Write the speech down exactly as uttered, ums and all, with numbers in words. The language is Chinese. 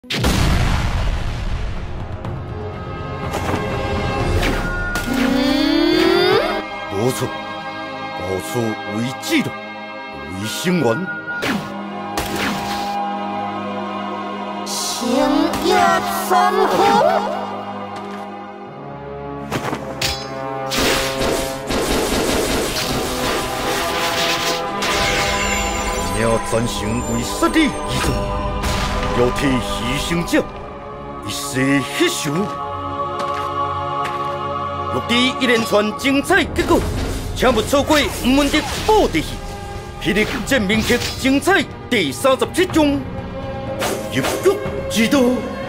不错，高处为记录，为生源。 青叶三红。 要转成为杀敌义众，要替牺牲者一世血仇。录制一连串精彩结果，请勿错过吴文迪布袋戏《霹雳战名曲》精彩第三十七章《入狱之道》。